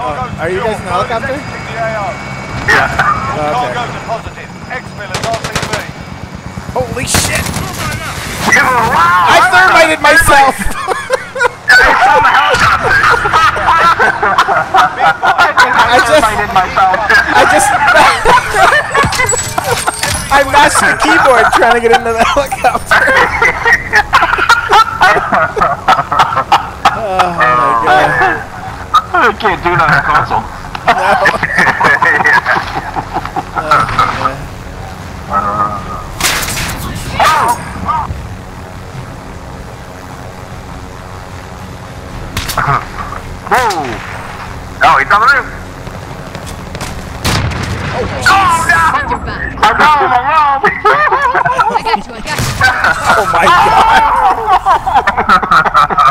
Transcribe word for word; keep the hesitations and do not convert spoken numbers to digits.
Oh, are you guys in the helicopter? Yeah. Oh, okay. Cargo deposited. X-Millers R T V. Holy shit! Wow! I thermited myself! I just... myself. I just... I mashed the keyboard trying to get into the helicopter. Oh my god. I can't do that on console. Whoa! Oh, he's on the roof! Oh, no! I'm wrong, I'm wrong! I got you, I got you. Oh my god!